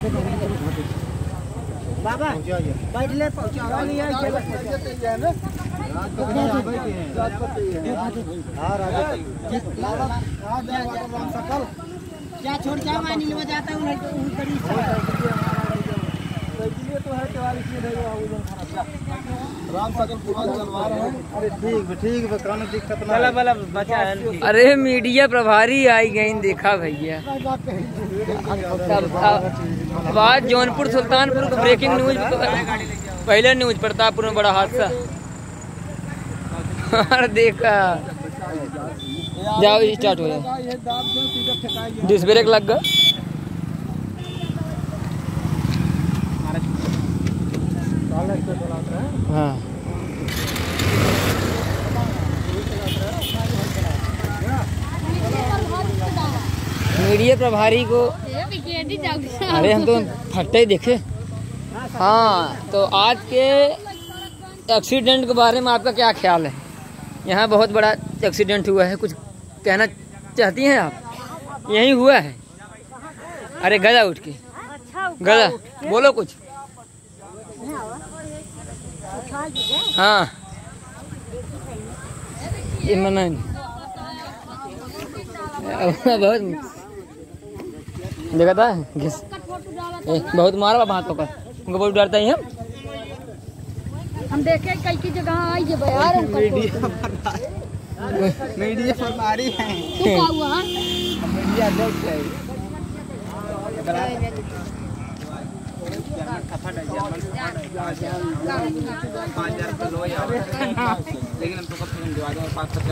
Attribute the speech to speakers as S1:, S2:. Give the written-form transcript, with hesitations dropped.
S1: बाबा बैठ ले क्या छोड़ क्या मानी ले जाता हूँ
S2: अरे मीडिया प्रभारी आई गई देखा भैया। बात जौनपुर सुल्तानपुर को ब्रेकिंग न्यूज, पहले न्यूज प्रतापपुर में बड़ा हादसा। और देखा जाओ स्टार्ट हो जाए, डिस्क ब्रेक लग गया। हाँ मीडिया प्रभारी को अरे हम तो फटे ही देखे। हाँ तो आज के एक्सीडेंट के बारे में आपका क्या ख्याल है? यहाँ बहुत बड़ा एक्सीडेंट हुआ है, कुछ कहना चाहती हैं आप? यही हुआ है? अरे गला उठ के, गला बोलो कुछ। हाँ ये मना बहुत देखा था बहुत मारा बाबा हाथ पकड़, उनको बहुत डरता ही हम
S3: देखे कई की जगह आई है यार।
S1: मीडिया प्रभारी है।
S3: तू क्या हुआ?
S1: मीडिया अध्यक्ष है। लेकिन हम तो